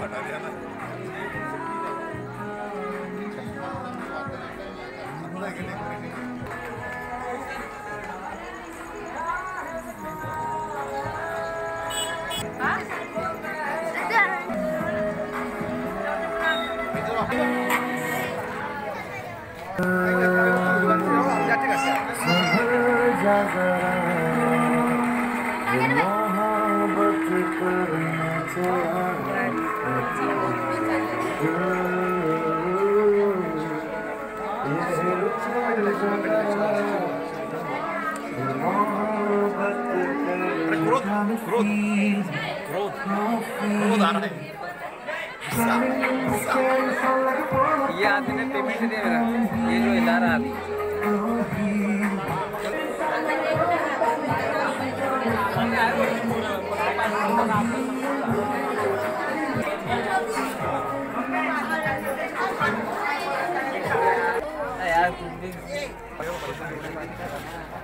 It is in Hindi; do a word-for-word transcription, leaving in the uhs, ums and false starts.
हटा दिया ना। क्रोध क्रोध क्रोध क्रोध आ रहा है। ये आदमी ने पेमेंट दे मेरा, ये जो हिला रहा आदमी। यार